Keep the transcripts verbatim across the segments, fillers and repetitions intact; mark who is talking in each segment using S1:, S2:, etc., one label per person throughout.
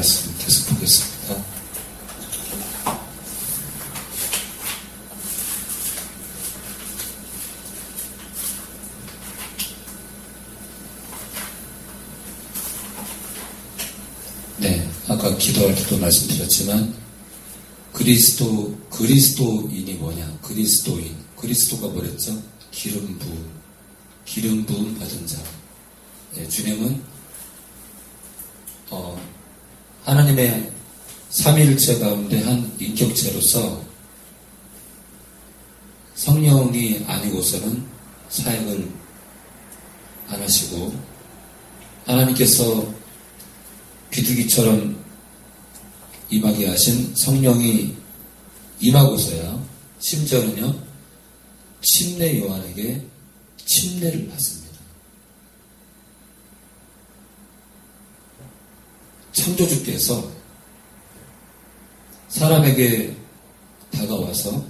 S1: 말씀 계속 보겠습니다. 네, 아까 기도할 때도 말씀드렸지만 그리스도, 그리스도인이 뭐냐? 그리스도인. 그리스도가 뭐랬죠? 기름 부음. 기름 부음 받은 자. 네, 주님은 어, 하나님의 삼위일체 가운데 한 인격체로서 성령이 아니고서는 사역을 안 하시고 하나님께서 비둘기처럼 임하게 하신 성령이 임하고서야 심지어는요 침례 요한에게 침례를 받습니다. 창조주께서 사람에게 다가와서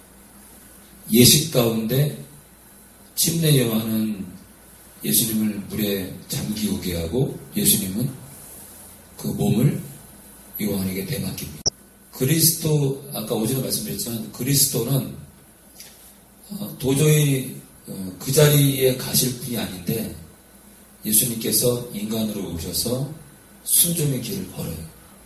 S1: 예식 가운데 침례 요한은 예수님을 물에 잠기우게 하고 예수님은 그 몸을 요한에게 내맡깁니다. 그리스도, 아까 오전에 말씀드렸지만 그리스도는 도저히 그 자리에 가실 분이 아닌데 예수님께서 인간으로 오셔서 순종의 길을 걸어요.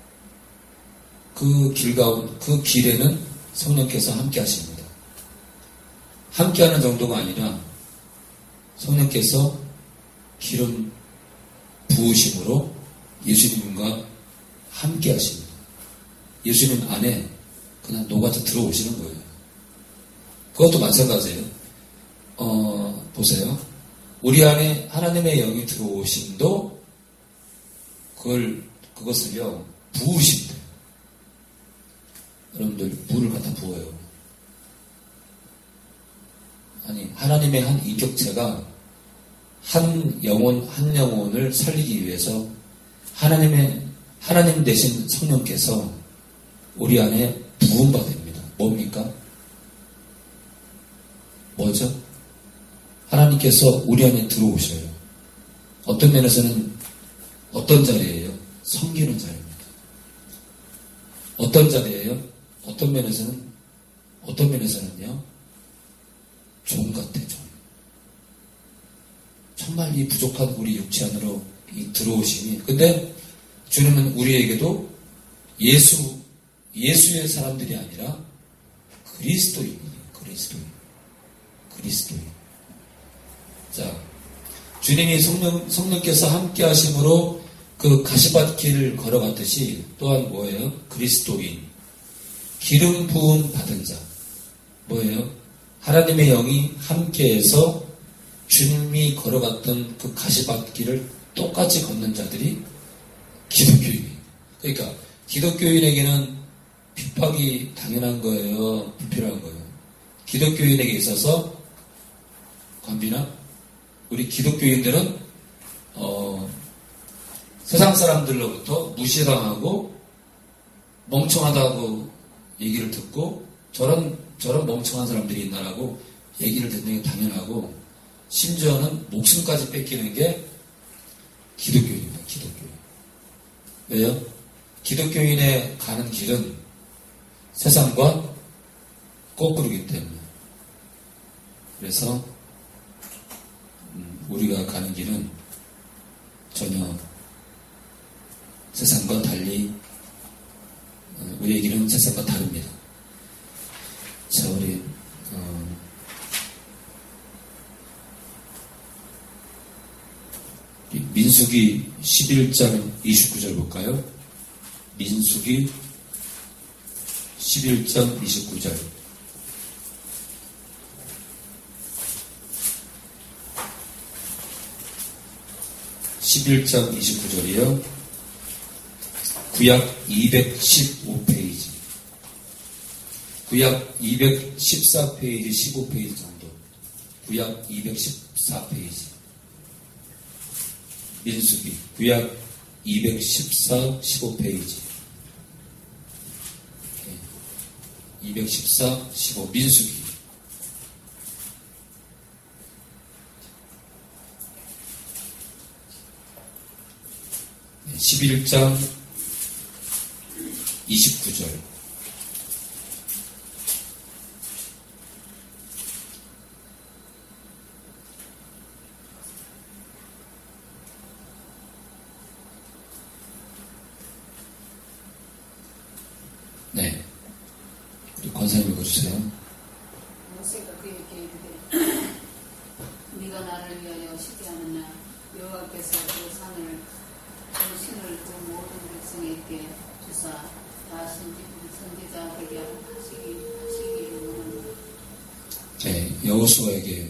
S1: 그 길 가운데, 그 길에는 성령께서 함께 하십니다. 함께 하는 정도가 아니라 성령께서 기름 부으심으로 예수님과 함께 하십니다. 예수님 안에 그냥 녹아서 들어오시는 거예요. 그것도 마찬가지예요. 어, 보세요. 우리 안에 하나님의 영이 들어오심도 그걸, 그것을요, 부으신대요. 여러분들, 물을 갖다 부어요. 아니, 하나님의 한 인격체가 한 영혼, 한 영혼을 살리기 위해서 하나님의, 하나님 대신 성령께서 우리 안에 부음받습니다. 뭡니까? 뭐죠? 하나님께서 우리 안에 들어오셔요. 어떤 면에서는 어떤 자리예요? 섬기는 자리입니다. 어떤 자리예요? 어떤 면에서는 어떤 면에서는요? 종 같아, 종. 정말 이 부족한 우리 육체 안으로 이 들어오시니. 근데 주님은 우리에게도 예수, 예수의 사람들이 아니라 그리스도인이에요. 그리스도인. 그리스도인. 자, 주님이 성령, 성령께서 함께 하심으로 그 가시밭길을 걸어갔듯이 또한 뭐예요? 그리스도인. 기름 부음 받은 자. 뭐예요? 하나님의 영이 함께해서 주님이 걸어갔던 그 가시밭길을 똑같이 걷는 자들이 기독교인이에요. 그러니까 기독교인에게는 핍박이 당연한 거예요? 불필요한 거예요? 기독교인에게 있어서 관비나 우리 기독교인들은 어, 세상 사람들로부터 무시당하고 멍청하다고 얘기를 듣고 저런 저런 멍청한 사람들이 있나라고 얘기를 듣는 게 당연하고 심지어는 목숨까지 뺏기는 게 기독교인입니다. 기독교인. 왜요? 기독교인의 가는 길은 세상과 거꾸로기 때문에. 그래서 우리가 가는 길은 전혀 세상과 달리 우리의 길은 세상과 다릅니다. 자, 우리 어, 민수기 십일 장 이십구 절 볼까요? 민수기 십일 장 이십구 절. 십일 장 이십구 절이요. 구약 이백십오 페이지. 구약 이백십사 페이지, 십오 페이지 정도. 구약 이백십사 페이지. 민수기. 구약 이백십사, 십오 페이지. 이백십사, 십오. 민수기. 십일 장 권사님 읽어주세요.
S2: 모세가 그에게 이르되 네가 나를 위하여 쉬게 하느냐 여호와께서 그 산을 그 신을 그 모든 백성에게 주사 다 선지자 되게 하시기 하시기를 원하노라.
S1: 네, 여호수아에게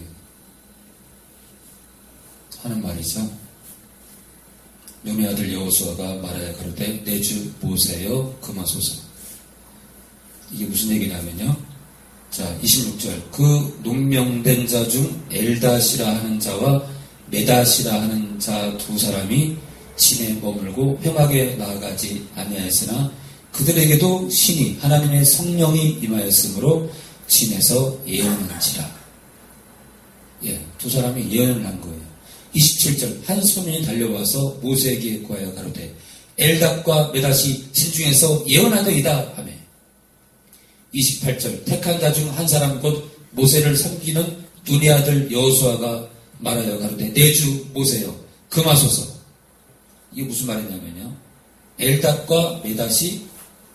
S1: 하는 말이죠. 눈의 아들 여호수아가 말하여 가로되 내 주 모세여 금하소서. 이게 무슨 얘기냐면요. 자, 이십육 절. 그 농명된 자 중 엘닷이라 하는 자와 메닷이라 하는 자 두 사람이 진에 머물고 회막에 나아가지 아니하였으나 그들에게도 신이 하나님의 성령이 임하였으므로 진에서 예언한지라. 예, 두 사람이 예언을 한 거예요. 이십칠 절. 한 소민이 달려와서 모세에게 구하여 가로되 엘닷과 메닷이 신 중에서 예언하더이다 하며. 이십팔 절. 택한 자 중 한 사람 곧 모세를 섬기는 눈의 아들 여호수아가 말하여 가로되 내 주 모세여 금하소서. 이게 무슨 말이냐면요. 엘닷과 메닷이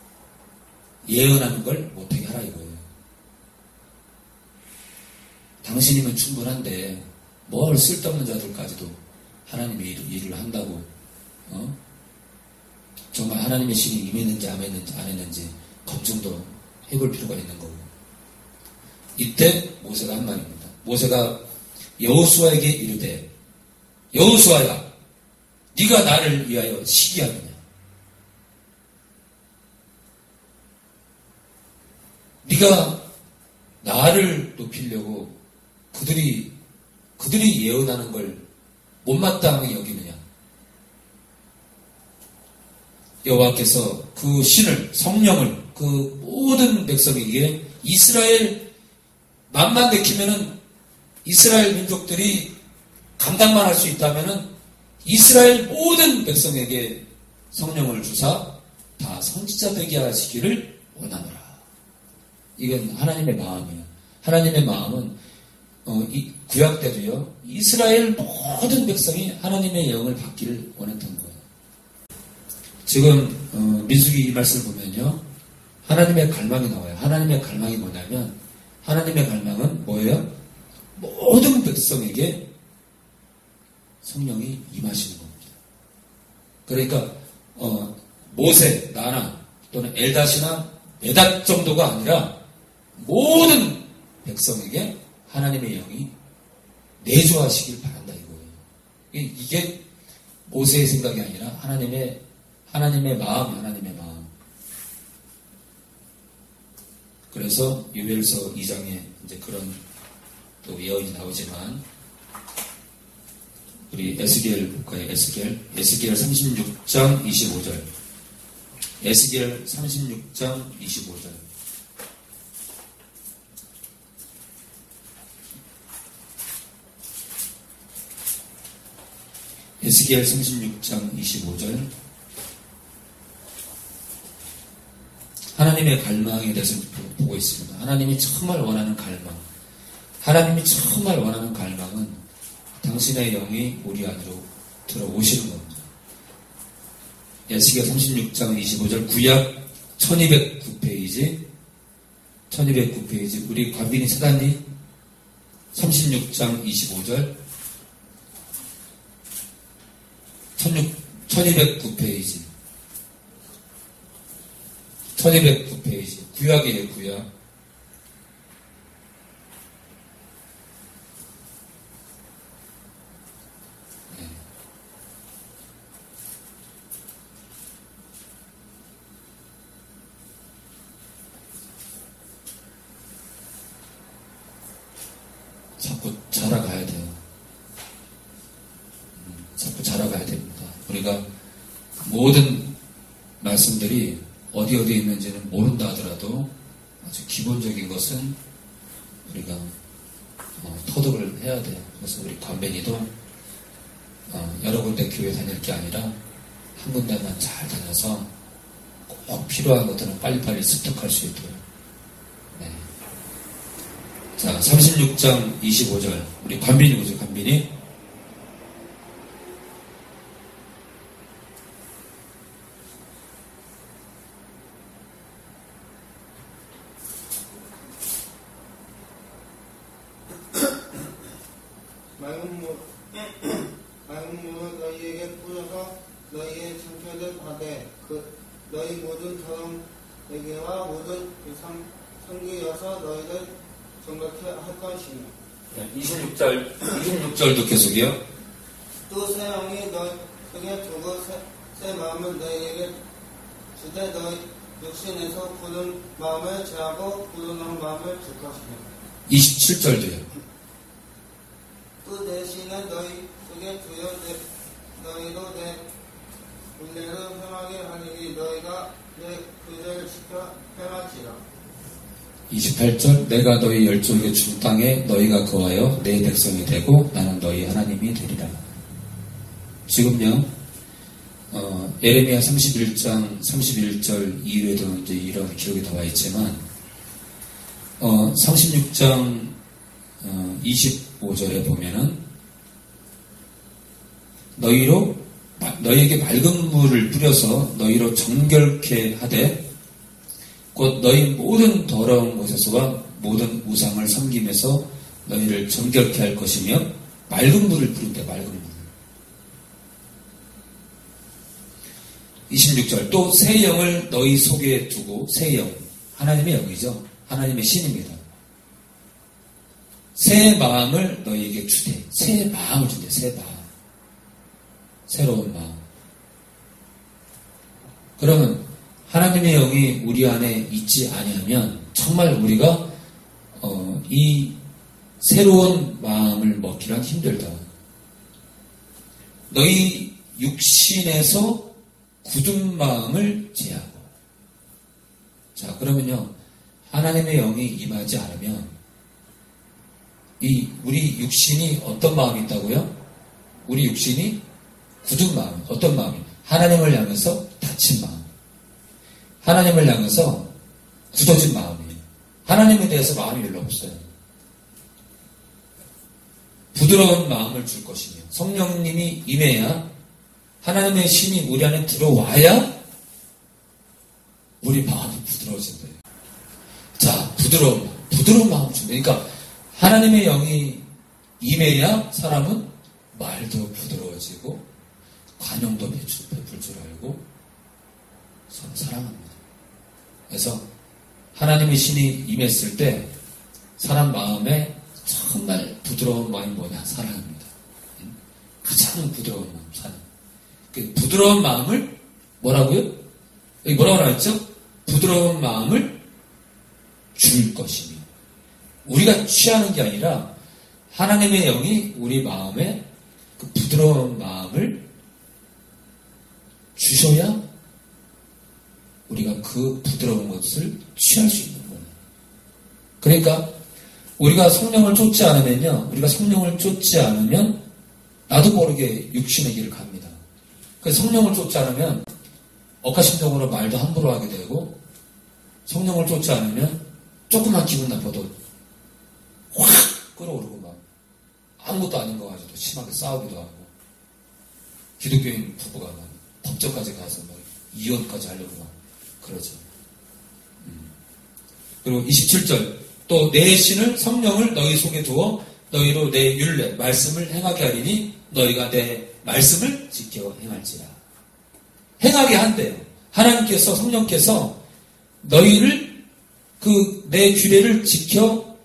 S1: 예언하는 걸 못하게 하라 이거예요. 당신이면 충분한데 뭘 쓸데없는 자들까지도 하나님의 일을 한다고 어? 정말 하나님의 신이 임했는지 안 했는지, 안 했는지 검증도 해볼 필요가 있는 거고. 이때 모세가 한 말입니다. 모세가 여호수아에게 이르되 여호수아야 네가 나를 위하여 쉬게 하느냐. 네가 나를 높이려고 그들이 그들이 예언하는 걸 못마땅하게 여기느냐. 여호와께서 그 신을 성령을 그 모든 백성에게 이스라엘 맘만 내키면은 이스라엘 민족들이 감당만 할 수 있다면은 이스라엘 모든 백성에게 성령을 주사 다 선지자 되게 하시기를 원하노라. 이건 하나님의 마음이에요. 하나님의 마음은 어, 이 구약 때도요 이스라엘 모든 백성이 하나님의 영을 받기를 원했던 거예요. 지금 어, 민수기 이 말씀을 보면요 하나님의 갈망이 나와요. 하나님의 갈망이 뭐냐면 하나님의 갈망은 뭐예요? 모든 백성에게 성령이 임하시는 겁니다. 그러니까 어, 모세, 나나 또는 엘닷이나 메닷 정도가 아니라 모든 백성에게 하나님의 영이 내주하시길 바란다 이거예요. 이게 모세의 생각이 아니라 하나님의 하나님의 마음, 하나님의 마음. 그래서 요엘서 이 장에 이제 그런 또 예언이 나오지만 우리 에스겔 볼까요? 에스겔 에스겔 삼십육 장 이십오 절. 에스겔 삼십육 장 이십오 절. 에스겔 삼십육 장 이십오 절. 하나님의 갈망에 대해서 보고 있습니다. 하나님이 정말 원하는 갈망. 하나님이 정말 원하는 갈망은 당신의 영이 우리 안으로 들어오시는 겁니다. 에스겔 삼십육 장 이십오 절 구약 천이백구 페이지 천이백구 페이지 우리 관빈이 찾았니? 삼십육 장 이십오 절 천이백구 페이지 천이백구 페이지 구약이에요. 구약. 네. 자꾸 자라가야 돼요. 음, 자꾸 자라가야 됩니다. 우리가 모든 말씀들이 어디 어디에 있는지는 모른다 하더라도 아주 기본적인 것은 우리가 어, 터득을 해야 돼요. 그래서 우리 관변이도 어, 여러 군데 교회 다닐 게 아니라 한 군데만 잘 다녀서 꼭 필요한 것들은 빨리빨리 습득할 수 있도록. 네. 자, 삼십육 장 이십오 절 우리 관빈이 보죠. 관빈이
S3: 너희에게 뿌려서 너희의 상처를 하되 그 너희 모든 사람에게와 모든 상, 성기여서 너희를 정결케 할 것이며.
S1: 이십육 절, 이십육 절도 계속이요.
S3: 또 새 영이 너희에게 두고 새, 새 마음을 너희에게 주되 너희 육신에서 굳은 마음을 제하고 굳은 마음을 줄 것이며.
S1: 이십칠 절도요.
S3: 또 내 신은 너희 속에 두여 내, 너희로 내 은혜를 행하게 하리니 너희가 내 규례를 지켜 행할지라.
S1: 이십팔 절 내가 너희 열조에게 준 땅에 너희가 거하여 내 백성이 되고 나는 너희 하나님이 되리라. 지금요 어, 예레미야 삼십일 장 삼십일 절 이후에도 이제 이런 기록이 나와 있지만 어, 삼십육 장 어, 이십오 절에 보면은 너희로 너희에게 맑은 물을 뿌려서 너희로 정결케 하되 곧 너희 모든 더러운 곳에서와 모든 우상을 섬김에서 너희를 정결케 할 것이며 맑은 물을 뿌린대. 맑은 물. 이십육 절 또 새 영을 너희 속에 두고 새 영 하나님의 영이죠. 하나님의 신입니다. 새 마음을 너희에게 주되 새 마음을 준대. 새 마음. 새로운 마음. 그러면 하나님의 영이 우리 안에 있지 아니하면 정말 우리가 어, 이 새로운 마음을 먹기란 힘들다. 너희 육신에서 굳은 마음을 제하고. 자, 그러면요 하나님의 영이 임하지 않으면 이 우리 육신이 어떤 마음이 있다고요? 우리 육신이 굳은 마음. 어떤 마음이? 하나님을 향해서 닫힌 마음. 하나님을 향해서 굳어진 마음이에요. 하나님에 대해서 마음이 별로 없어요. 부드러운 마음을 줄 것이며 성령님이 임해야 하나님의 신이 우리 안에 들어와야 우리 마음이 부드러워진대요. 자, 부드러운 마음. 부드러운 마음을 준다. 그러니까 하나님의 영이 임해야 사람은 말도 부드러워지고 관용도 베풀 줄 알고 서로 사랑합니다. 그래서 하나님의 신이 임했을 때 사람 마음에 정말 부드러운 마음이 뭐냐? 사랑입니다. 가장 부드러운 마음, 사랑. 그 부드러운 마음을 뭐라고요? 여기 뭐라고 나왔죠? 부드러운 마음을 줄 것이며 우리가 취하는 게 아니라 하나님의 영이 우리 마음에 그 부드러운 마음을 주셔야 우리가 그 부드러운 것을 취할 수 있는 거예요. 그러니까 우리가 성령을 쫓지 않으면요. 우리가 성령을 쫓지 않으면 나도 모르게 육신의 길을 갑니다. 그래서 성령을 쫓지 않으면 억하심정으로 말도 함부로 하게 되고 성령을 쫓지 않으면 조금만 기분 나빠도 확 끌어오르고 막 아무것도 아닌 거 가지고 심하게 싸우기도 하고 기독교인 부부가 막 법정까지 가서 막 이혼까지 하려고 막 그러죠. 음. 그리고 이십칠 절 또 내 신을 성령을 너희 속에 두어 너희로 내 율례 말씀을 행하게 하리니 너희가 내 말씀을 지켜 행할지라. 행하게 한대요. 하나님께서 성령께서 너희를 그 내 규례를 지켜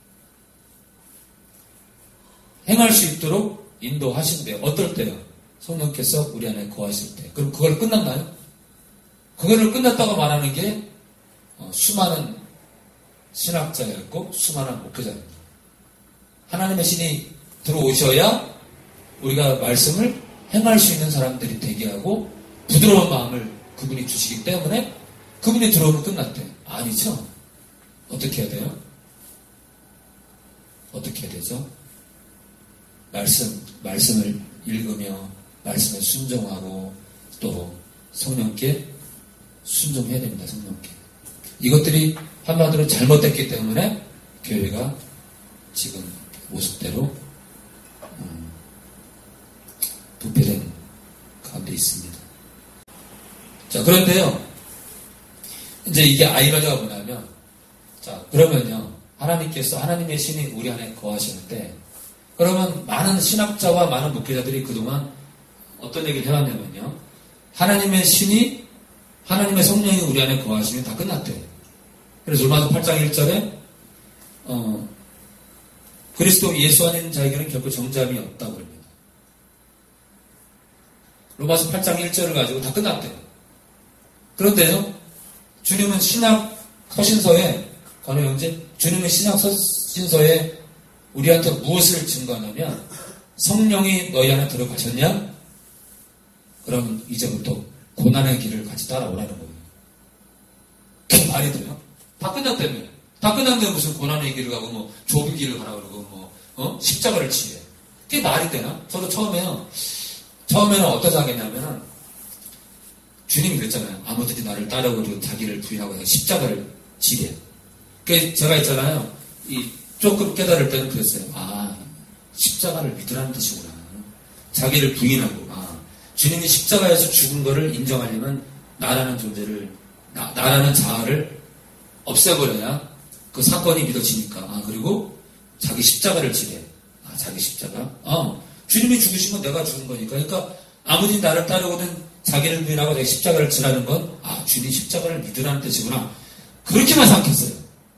S1: 행할 수 있도록 인도하신대요. 어떨 때요? 성령께서 우리 안에 거하실 때. 그럼 그걸 끝났나요? 그거를 끝났다고 말하는 게 어, 수많은 신학자였고 수많은 목회자입니다. 하나님의 신이 들어오셔야 우리가 말씀을 행할 수 있는 사람들이 되게 하고 부드러운 마음을 그분이 주시기 때문에 그분이 들어오면 끝났대. 아니죠. 어떻게 해야 돼요? 어떻게 해야 되죠? 말씀, 말씀을 읽으며 말씀에 순종하고 또 성령께 순종해야 됩니다. 성령께. 이것들이 한마디로 잘못됐기 때문에 교회가 지금 모습대로 음, 부패된 가운데 있습니다. 자, 그런데요. 이제 이게 아이러니가 뭐냐면 자, 그러면요. 하나님께서 하나님의 신이 우리 안에 거하시는데 그러면 많은 신학자와 많은 목회자들이 그동안 어떤 얘기를 해왔냐면요. 하나님의 신이, 하나님의 성령이 우리 안에 거하시면 다 끝났대요. 그래서 로마서 팔 장 일 절에, 어, 그리스도 예수 안에 있는 자에게는 결코 정죄함이 없다고 합니다. 로마서 팔 장 일 절을 가지고 다 끝났대요. 그런데요, 주님은 신약 서신서에, 권호 형제, 주님은 신약 서신서에 우리한테 무엇을 증거하냐면, 성령이 너희 안에 들어가셨냐? 그럼 이제부터 고난의 길을 같이 따라오라는 거예요. 그게 말이 돼요? 다 끝났다며. 다 끝났는데 무슨 고난의 길을 가고, 뭐, 좁은 길을 가라 그러고, 뭐, 어? 십자가를 지게. 그게 말이 되나? 저도 처음에요. 처음에는 어떠자 하겠냐면은, 주님이 그랬잖아요. 아무든지 나를 따르고 자기를 부인하고 해서 십자가를 지게. 그 제가 있잖아요. 이, 조금 깨달을 때는 그랬어요. 아, 십자가를 믿으라는 뜻이구나. 자기를 부인하고, 아, 주님이 십자가에서 죽은 거를 인정하려면 나라는 존재를, 나, 나라는 자아를 없애버려야 그 사건이 믿어지니까. 아, 그리고 자기 십자가를 지게. 아, 자기 십자가? 어, 주님이 죽으신 건 내가 죽은 거니까. 그러니까 아무리 나를 따르거든 자기를 부인하고 자기 십자가를 지라는 건, 아, 주님 십자가를 믿으라는 뜻이구나. 그렇게만 생각했어요.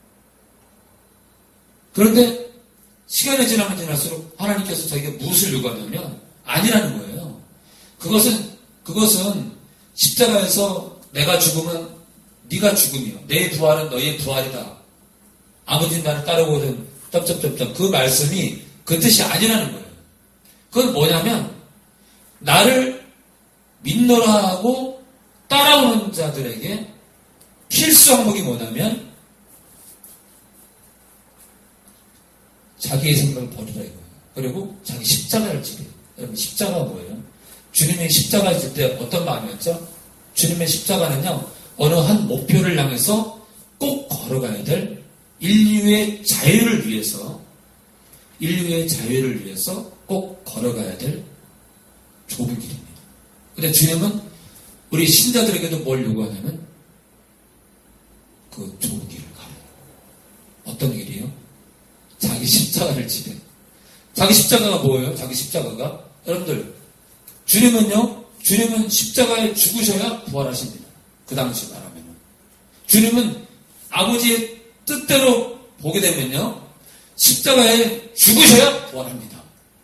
S1: 그런데 시간이 지나면 지날수록 하나님께서 자기가 무엇을 요구하냐면 아니라는 거예요. 그것은 그것은 십자가에서 내가 죽으면 네가 죽음이요. 내 부활은 너희의 부활이다. 아버지 나를 따르거든 점점점점 그 말씀이 그 뜻이 아니라는 거예요. 그건 뭐냐면 나를 믿노라 하고 따라오는 자들에게 필수 항목이 뭐냐면 자기의 생각을 버리라 이거예요. 그리고 자기 십자가를 지래요. 여러분 십자가가 뭐예요? 주님의 십자가를 질 때 어떤 마음이었죠? 주님의 십자가는요. 어느 한 목표를 향해서 꼭 걸어가야 될 인류의 자유를 위해서 인류의 자유를 위해서 꼭 걸어가야 될 좁은 길입니다. 근데 주님은 우리 신자들에게도 뭘 요구하냐면 그 좁은 길을 가래요. 어떤 길이요? 자기 십자가를 지래. 자기 십자가가 뭐예요? 자기 십자가가? 여러분들, 주님은요, 주님은 십자가에 죽으셔야 부활하십니다. 그 당시 말하면. 주님은 아버지의 뜻대로 보게 되면요, 십자가에 죽으셔야 부활합니다.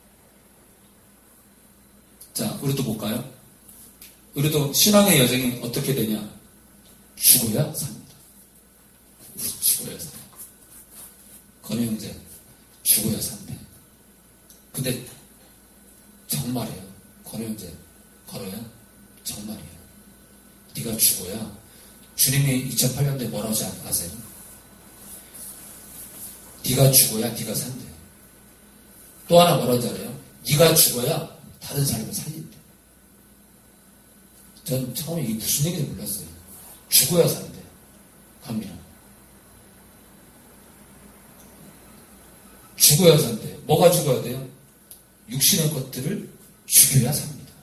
S1: 자, 우리도 볼까요? 우리도 신앙의 여정이 어떻게 되냐? 죽어야 삽니다. 죽어야 삽니다. 건우 형제, 죽어야 산대. 근데 정말이에요. 건우 형제, 걸어요? 정말이에요. 네가 죽어야 주님이 이천팔 년도에 뭐라고 하지 아세요? 네가 죽어야 네가 산대. 또 하나 뭐라고 하지 알아요? 네가 죽어야 다른 사람을 살린대. 전 처음에 이게 무슨 얘기인지 몰랐어요. 죽어야 산대. 갑니다. 죽어야 산대. 뭐가 죽어야 돼요? 육신의 것들을 죽여야 삽니다.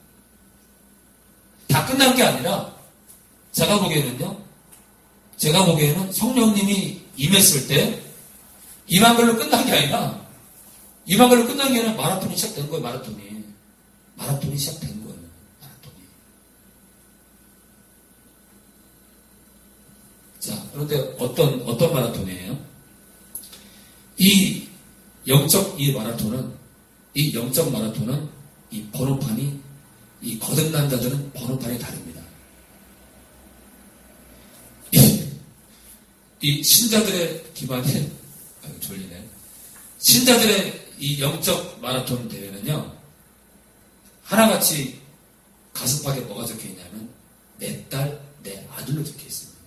S1: 다 끝난 게 아니라 제가 보기에는요. 제가 보기에는 성령님이 임했을 때 임한 걸로 끝난 게 아니라 임한 걸로 끝난 게 아니라 마라톤이 시작된 거예요. 마라톤이. 마라톤이 시작된 거예요. 마라톤이. 자, 그런데 어떤 어떤 마라톤이에요? 이 영적 이 마라톤은 이 영적 마라톤은 이 번호판이 이 거듭난 자들은 번호판이 다릅니다. 이, 이 신자들의 기반이 아이고 졸리네. 신자들의 이 영적 마라톤 대회는요 하나같이 가슴팍에 뭐가 적혀 있냐면 내 딸, 내 아들로 적혀 있습니다.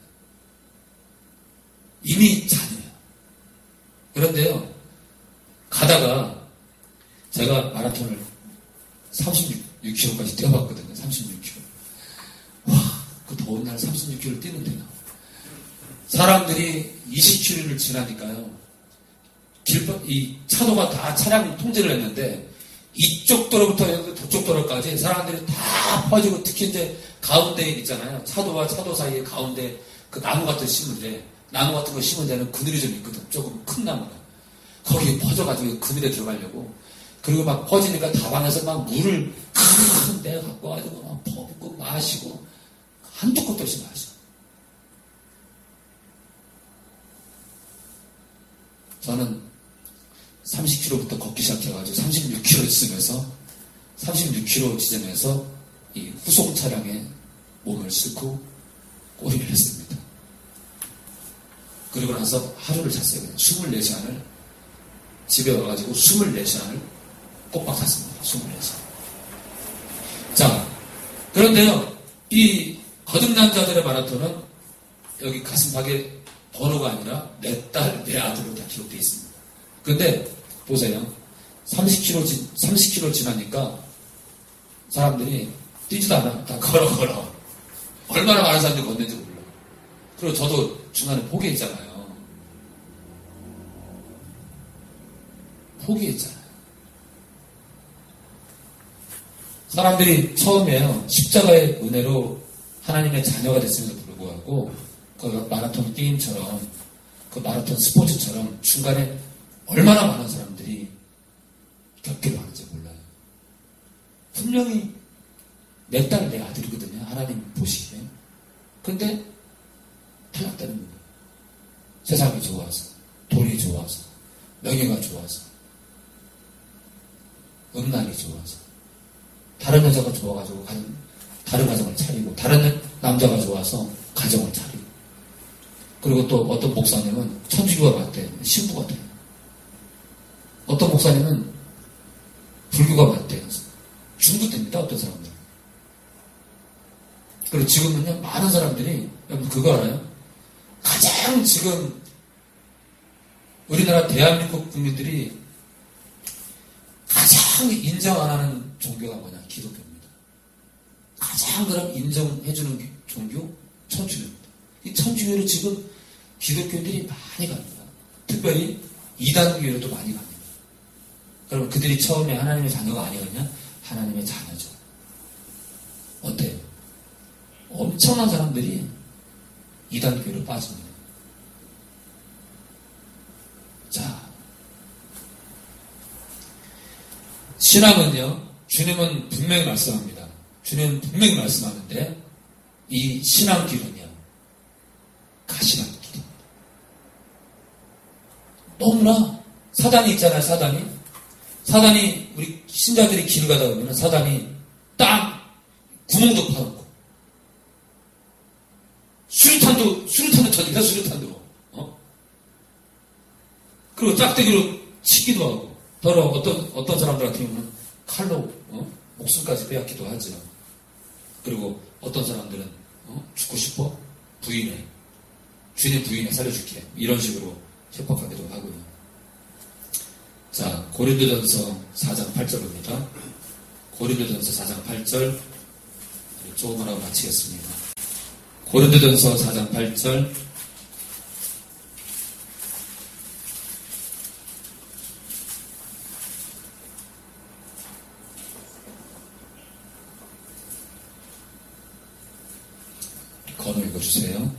S1: 이미 자녀야. 그런데요 가다가 제가 마라톤을 삼십육 킬로미터까지 뛰어봤거든요. 삼십육 킬로미터. 와, 그 더운 날 삼십육 킬로미터 뛰는데요. 사람들이 이십 킬로미터를 지나니까요. 길, 이 차도가 다 차량 통제를 했는데 이쪽 도로부터 저쪽 도로까지 사람들이 다 퍼지고 특히 이제 가운데 있잖아요. 차도와 차도 사이에 가운데 그 나무 같은 거 심은데 나무 같은 거 심은 데는 그늘이 좀 있거든. 조금 큰 나무가. 거기에 퍼져가지고 그늘에 들어가려고. 그리고 막 퍼지니까 다방에서 막 물을 큰 데 갖고 마시고 한두 컵도 없이 마셔. 저는 삼십 킬로미터부터 걷기 시작해가지고 삼십육 킬로미터쯤에서 삼십육 킬로미터 지점에서 이 후속 차량에 몸을 싣고 꼬리를 했습니다. 그리고 나서 하루를 잤어요. 그냥 이십사 시간을 집에 와가지고 이십사 시간을 꼬박 잤습니다. 이십사 시간. 자, 그런데요, 이 거듭남자들의 마라톤은 여기 가슴팍에 번호가 아니라 내 딸, 내 아들로 다 기록되어 있습니다. 근데 보세요. 삼십 킬로미터, 삼십 킬로미터 지나니까 사람들이 뛰지도 않아. 다 걸어, 걸어. 얼마나 많은 사람들이 걷는지 몰라. 그리고 저도 중간에 포기했잖아요. 포기했잖아요. 사람들이 처음에요, 십자가의 은혜로 하나님의 자녀가 됐음에도 불구하고 그 마라톤 게임처럼 그 마라톤 스포츠처럼 중간에 얼마나 많은 사람들이 격기를 하는지 몰라요. 분명히 내 딸, 내 아들이거든요. 하나님 보시기에. 근데 탈락되는 거예요. 세상이 좋아서, 돈이 좋아서, 명예가 좋아서, 음란이 좋아서, 다른 여자가 좋아가지고 다른 가정을 차리고, 다른 남자가 좋아서 가정을 차리고, 그리고 또 어떤 목사님은 천주교가 맞대, 신부가 돼. 어떤 목사님은 불교가 맞대, 중국됩니다. 어떤 사람들. 그리고 지금은요, 많은 사람들이, 여러분 그거 알아요? 가장 지금 우리나라 대한민국 국민들이 가장 인정 안 하는 종교가 뭐냐? 기독교입니다. 가장 그럼 인정해주는 종교? 천주교입니다. 이 천주교로 지금 기독교인들이 많이 갑니다. 특별히 이단교로도 많이 갑니다. 그러면 그들이 처음에 하나님의 자녀가 아니었냐? 하나님의 자녀죠. 어때요? 엄청난 사람들이 이단교로 빠집니다. 자, 신앙은요, 주님은 분명히 말씀합니다. 주님은 분명히 말씀하는데, 이 신앙 길은요, 가시라는 길입니다. 너무나, 사단이 있잖아요, 사단이. 사단이, 우리 신자들이 길 가다 보면 사단이 딱 구멍도 파놓고, 수류탄도, 수류탄도 쳐집니다, 수류탄으로. 어? 그리고 짝대기로 치기도 하고, 더러 어떤, 어떤 사람들 같은 경우는 칼로, 어? 목숨까지 빼앗기도 하죠. 그리고 어떤 사람들은, 어? 죽고 싶어? 부인해. 주님 부인해, 살려줄게. 이런 식으로 협박하기도 하고요. 자, 고린도전서 사 장 팔 절입니다. 고린도전서 사 장 팔 절, 조금만 하고 마치겠습니다. 고린도전서 사 장 팔 절. 건우 읽어주세요.
S4: 너희가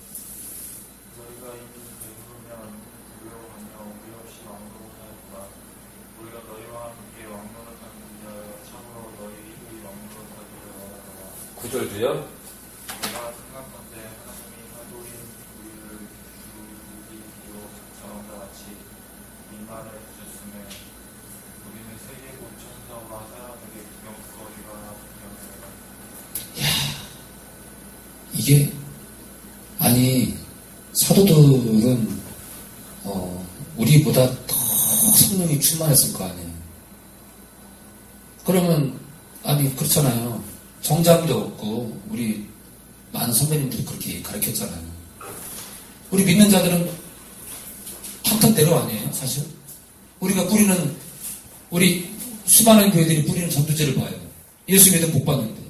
S4: 이미 배부르면 두려워하며 우리 없이 왕노릇하였구나. 우리가 너희와 함께 왕노릇하는 자여 참으로 너희 일이 왕노릇하기를 원하노라.
S1: 구 절도요?
S4: 내가 생각한데 하나님이 사도인 우리를 주기로 작정한 것 같이 민만을 주셨으며 우리는 세계 곧 천사와 사람에게 구경거리가 되었으며.
S1: 이게, 아니, 사도들은, 어, 우리보다 더 성령이 충만했을 거 아니에요. 그러면, 아니, 그렇잖아요. 정장도 없고, 우리 많은 선배님들이 그렇게 가르쳤잖아요. 우리 믿는 자들은 탁탁대로 아니에요, 사실. 우리가 뿌리는, 우리 수많은 교회들이 뿌리는 전도제를 봐요. 예수 믿으면 복 받는데.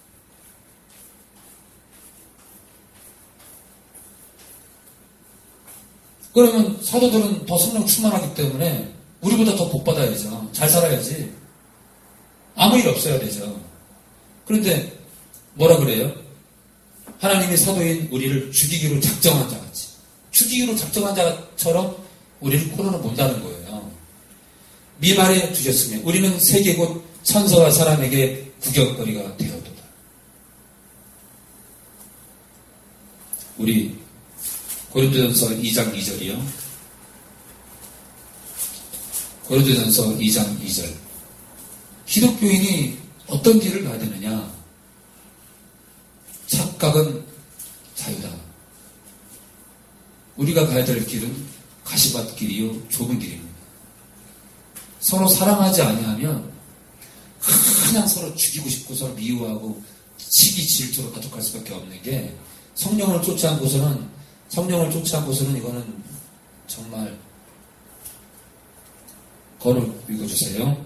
S1: 그러면 사도들은 더 성령 충만하기 때문에 우리보다 더 복 받아야죠. 잘 살아야지. 아무 일 없어야 되죠. 그런데 뭐라 그래요? 하나님이 사도인 우리를 죽이기로 작정한 자같이. 죽이기로 작정한 자처럼 우리를 코로는 본다는 거예요. 미말에 주셨으며 우리는 세계 곧 천사와 사람에게 구경거리가 되어도다. 우리 고린도전서 이 장 이 절이요. 고린도전서 이 장 이 절. 기독교인이 어떤 길을 가야 되느냐? 착각은 자유다. 우리가 가야 될 길은 가시밭길이요 좁은 길입니다. 서로 사랑하지 아니하면 그냥 서로 죽이고 싶고 서로 미워하고 시기 질투로 가득할 수밖에 없는 게 성령을 쫓지 않고서는 성령을 쫓지 않고서는 이거는 정말 거를 읽어주세요.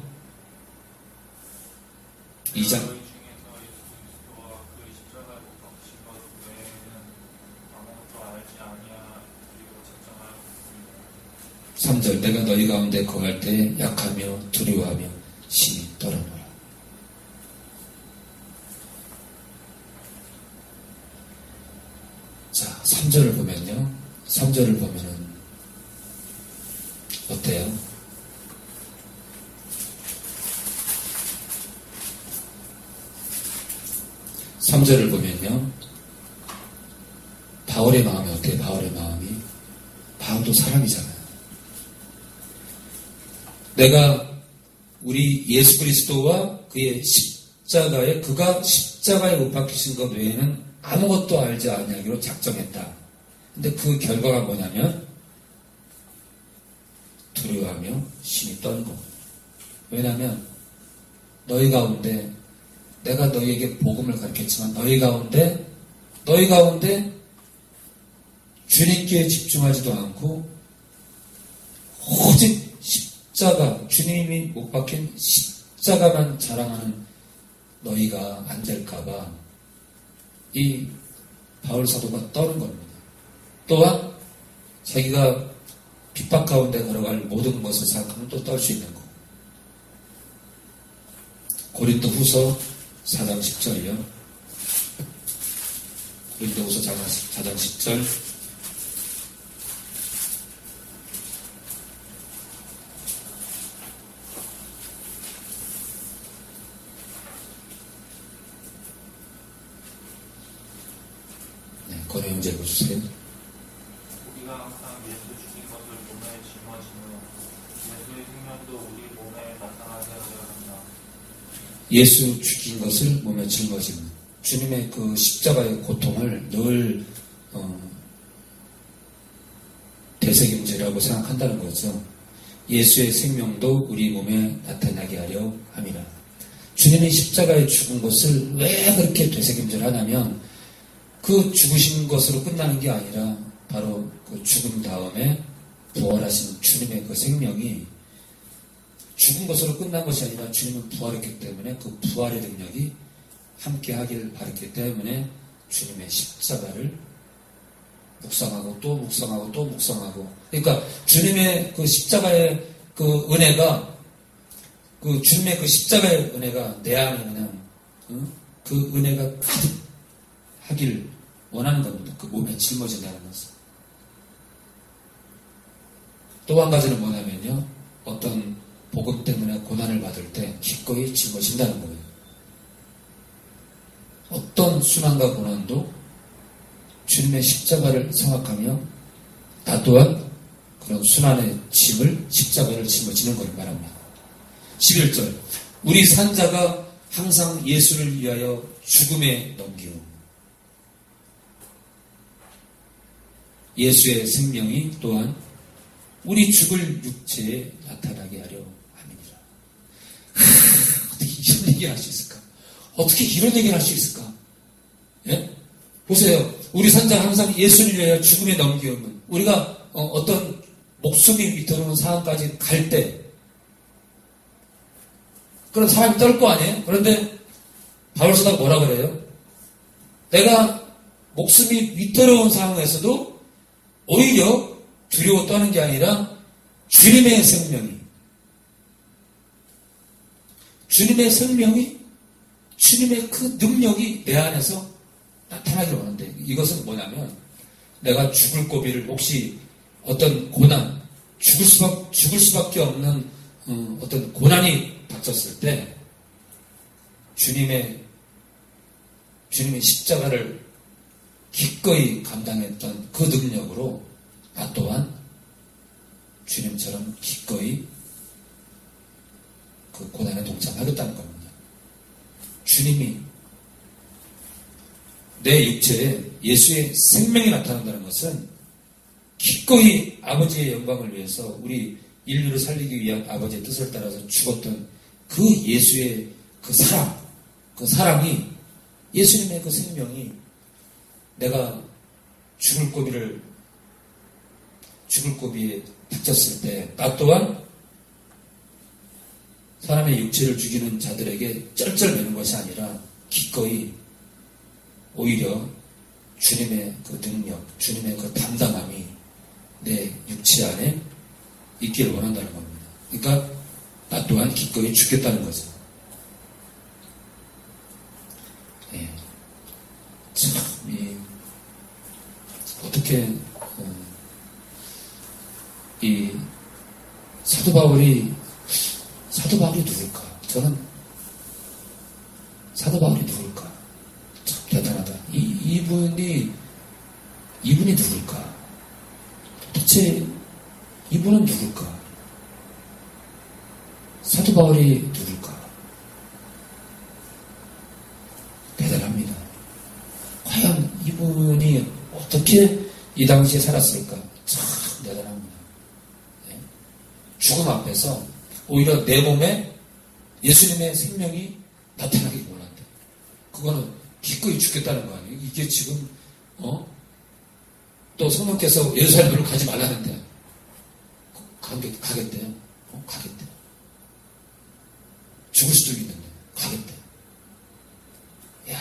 S1: 이 장
S4: 저희 중에서 예수 그리스도와 그 십자가에 못 박히신 것 외에는 아무것도 알지 아니하리고 작정하였습니다.
S1: 삼 절. 내가 너희 가운데 거할 때 약하며 두려워하며 심히 떨어노라. 자, 삼 절을 보면요. 삼 절을 보면은 어때요? 삼 절을 보면요. 바울의 마음이 어때요? 바울의 마음이. 바울도 사람이잖아요. 내가 우리 예수 그리스도와 그의 십자가에 그가 십자가에 못 박히신 것 외에는 아무것도 알지 아니하기로 작정했다. 근데 그 결과가 뭐냐면 두려워하며 심히 떨고. 왜냐하면 너희 가운데 내가 너희에게 복음을 가르쳤지만 너희 가운데 너희 가운데 주님께 집중하지도 않고 오직 십자가 주님이 못 박힌 십자가만 자랑하는 너희가 안 될까봐 이 바울 사도가 떠는 겁니다. 또한 자기가 핍박 가운데 걸어갈 모든 것을 생각하면 또 떨 수 있는 거고. 고린도 후서 사 장 십 절이요. 고린도 후서 사 장 십 절. 네, 권혜 형제 읽어주세요.
S4: 우리가 항상 예수 주신 것을 몸에 짊어지며 예수의 생명도 우리 몸에 나타나게 하려 한다.
S1: 예수 죽인 것을 몸에 짊어지는 주님의 그 십자가의 고통을 늘 어, 되새김질이라고 생각한다는 거죠. 예수의 생명도 우리 몸에 나타나게 하려 함이라. 주님이 십자가에 죽은 것을 왜 그렇게 되새김질하냐면 그 죽으신 것으로 끝나는 게 아니라 바로 그 죽은 다음에 부활하신 주님의 그 생명이 죽은 것으로 끝난 것이 아니라 주님은 부활했기 때문에 그 부활의 능력이 함께 하길 바랬기 때문에 주님의 십자가를 묵상하고 또 묵상하고 또 묵상하고. 그러니까 주님의 그 십자가의 그 은혜가 그 주님의 그 십자가의 은혜가 내 안에 그냥 응? 그 은혜가 가득 하길 원하는 겁니다. 그 몸에 짊어진다는 것은. 또 한 가지는 뭐냐면요. 어떤 복음 때문에 고난을 받을 때 기꺼이 짊어진다는 거예요. 어떤 순환과 고난도 주님의 십자가를 생각하며 나 또한 그런 순환의 짐을 십자가를 짊어지는 걸 말합니다. 십일 절. 우리 산자가 항상 예수를 위하여 죽음에 넘기오. 예수의 생명이 또한 우리 죽을 육체에 나타나게 하려 합니다. 어떻게 이런 얘기를 할 수 있을까? 어떻게 이런 얘기를 할 수 있을까? 예? 보세요. 우리 산자가 항상 예수를 위하여 죽음에 넘기오면 우리가 어, 어떤 목숨이 위태로운 상황까지 갈 때 그런 사람이 떨 거 아니에요? 그런데 바울사도가 뭐라 그래요? 내가 목숨이 위태로운 상황에서도 오히려 두려워 떠는 게 아니라 주님의 생명이 주님의 생명이 주님의 그 능력이 내 안에서 나타나기를 원하는데 이것은 뭐냐면 내가 죽을 고비를 혹시 어떤 고난 죽을 수밖 죽을 수밖에 없는 음, 어떤 고난이 닥쳤을 때 주님의 주님의 십자가를 기꺼이 감당했던 그 능력으로 나 또한 주님처럼 기꺼이 그 고난에 동참하겠다는 겁니다. 주님이 내 육체에 예수의 생명이 나타난다는 것은 기꺼이 아버지의 영광을 위해서 우리 인류를 살리기 위한 아버지의 뜻을 따라서 죽었던 그 예수의 그 사랑, 그 사랑이 예수님의 그 생명이 내가 죽을 고비를 죽을 고비에 닥쳤을 때 나 또한 사람의 육체를 죽이는 자들에게 쩔쩔매는 것이 아니라 기꺼이 오히려 주님의 그 능력, 주님의 그 담당함이 내 육체 안에 있기를 원한다는 겁니다. 그러니까 나 또한 기꺼이 죽겠다는 거죠. 예. 참, 이, 어떻게, 어, 이, 사도 바울이, 사도 바울이 누굴까? 저는, 사도 바울이 누굴까? 참 대단하다. 이, 이분이, 이분이 누굴까? 도대체, 이분은 누굴까? 사도 바울이 누굴까? 대단합니다. 과연 이분이 어떻게 이 당시에 살았을까? 참 대단합니다. 네? 죽음 앞에서 오히려 내 몸에 예수님의 생명이 나타나기 원한다. 그거는 기꺼이 죽겠다는 거 아니에요? 이게 지금 어? 또 성령께서 예루살렘으로 가지 말라는데 가겠, 가겠대요. 어? 가겠대. 죽을 수도 있는데 가겠대. 야,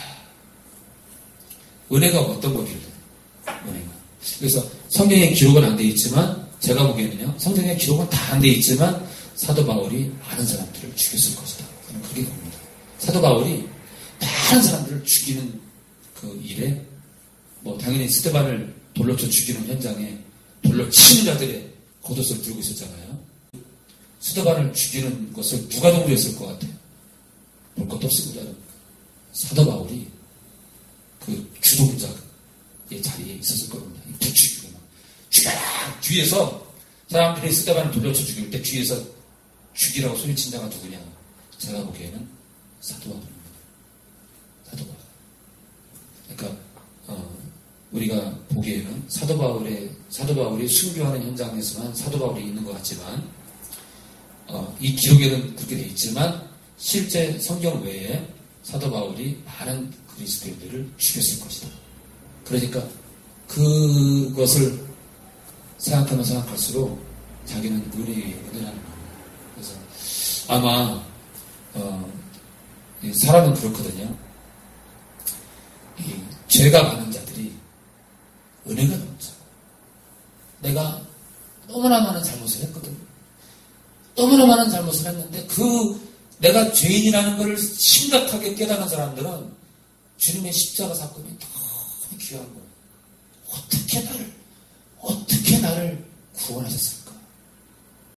S1: 은혜가 어떤 법이래? 은혜가. 그래서 성경에 기록은 안 돼 있지만 제가 보기에는요. 성경에 기록은 다 안 돼 있지만 사도 바울이 많은 사람들을 죽였을 것이다. 저는 그렇게 봅니다. 사도 바울이 많은 사람들을 죽이는 그 일에 뭐 당연히 스데반을 돌로 쳐 죽이는 현장에 돌로 치는 자들의 겉옷을 들고 있었잖아요. 스데반을 죽이는 것을 누가 동조했을 것 같아요? 볼 것도 없습니다. 사도 바울이 그 주동작의 자리에 있었을 겁니다. 부추기고 막 죽여라! 뒤에서 사람들이 스데반을 돌려쳐 죽일 때 뒤에서 죽이라고 소리친 자가 누구냐? 제가 보기에는 사도 바울입니다. 사도 바울. 그러니까 어, 우리가 보기에는 사도 바울의 사도 바울이 순교하는 현장에서만 사도 바울이 있는 것 같지만 어, 이 기록에는 그렇게 되어 있지만 실제 성경 외에 사도 바울이 많은 그리스도인들을 죽였을 것이다. 그러니까 그것을 생각하면 생각할수록 자기는 은혜의 은혜라는 겁니다. 그래서 아마 어, 사람은 그렇거든요. 이 죄가 많은 자들이 은혜가 넘쳐. 내가 너무나 많은 잘못을 했거든. 너무나 많은 잘못을 했는데 그 내가 죄인이라는 것을 심각하게 깨닫는 사람들은 주님의 십자가 사건이 너무 귀한 거예요. 어떻게 나를 어떻게 나를 구원하셨을까?